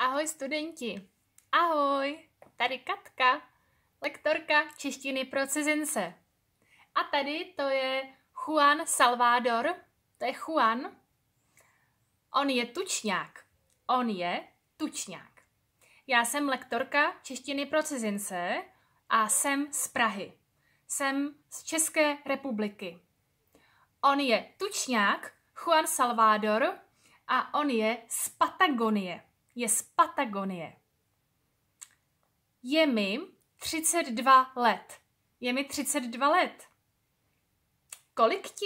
Ahoj studenti, ahoj, tady Katka, lektorka češtiny pro cizince. A tady to je Juan Salvador, to je Juan. On je tučňák. Já jsem lektorka češtiny pro cizince a jsem z Prahy. Jsem z České republiky. On je tučňák, Juan Salvador, a on je z Patagonie. Je mi 32 let. Kolik ti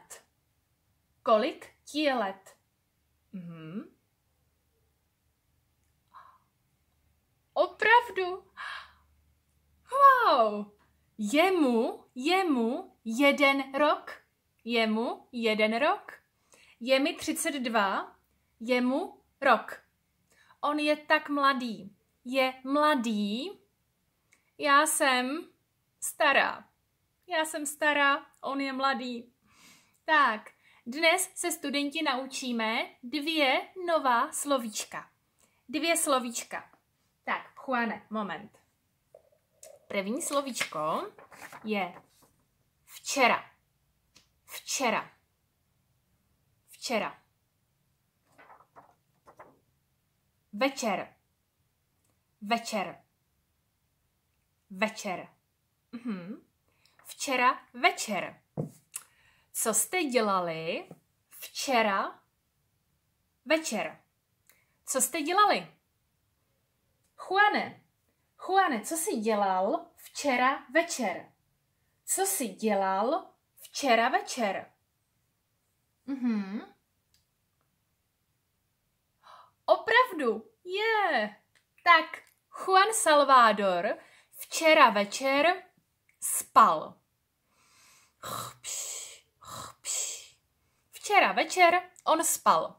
je let? Opravdu? Wow! Je mu 1 rok. Je mi 32, je mu rok. On je tak mladý. Je mladý. Já jsem stará, on je mladý. Tak, dnes se studenti naučíme 2 nová slovíčka. 2 slovíčka. Tak, Juane, moment. První slovíčko je včera. Večer. Včera večer. Co jste dělali včera večer? Co jste dělali? Juane, co jsi dělal včera večer? Opravdu? Je. Tak, Juan Salvador včera večer spal. Včera večer on spal.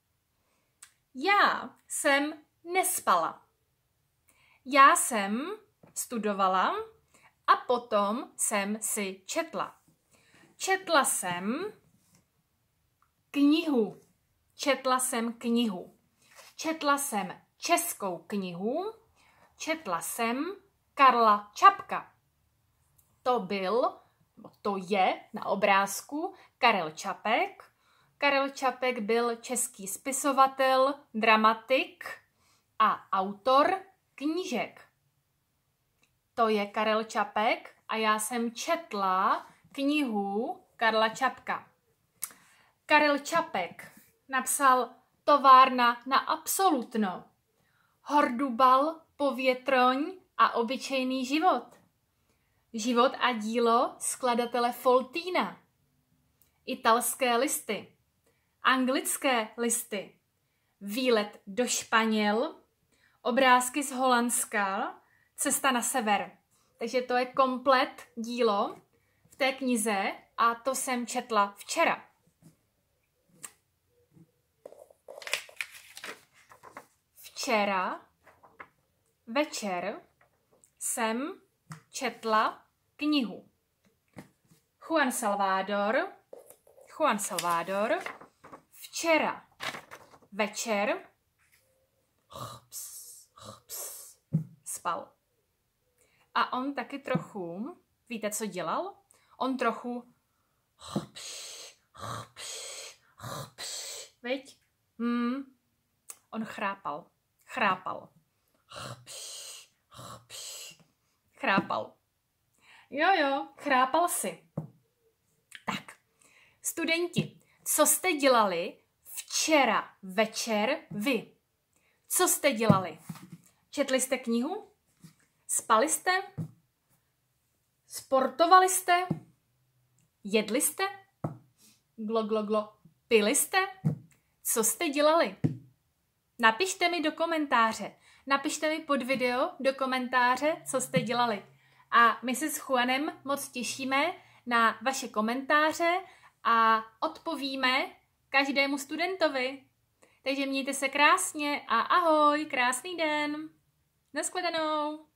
Já jsem nespala. Já jsem studovala a potom jsem si četla. Četla jsem knihu. Četla jsem českou knihu. Četla jsem Karla Čapka. To je na obrázku Karel Čapek. Karel Čapek byl český spisovatel, dramatik a autor knížek. To je Karel Čapek a já jsem četla knihu Karla Čapka. Karel Čapek napsal Továrna na absolutno, Hordubal, Povětroň a obyčejný život. Život a dílo skladatele Foltína. Italské listy. Anglické listy. Výlet do Španěl. Obrázky z Holandska. Cesta na sever. Takže to je komplet dílo v té knize a to jsem četla včera. Včera večer jsem četla knihu. Juan Salvador včera večer spal. A on taky trochu, víte, co dělal? On trochu viď? On chrápal. Jo, chrápal si. Tak, studenti, co jste dělali včera večer vy? Co jste dělali? Četli jste knihu? Spali jste? Sportovali jste? Jedli jste? Glo. Pili jste? Co jste dělali? Napište mi do komentáře. Napište mi pod video do komentáře, co jste dělali. A my se s Juanem moc těšíme na vaše komentáře a odpovíme každému studentovi. Takže mějte se krásně a ahoj, krásný den. Nashledanou.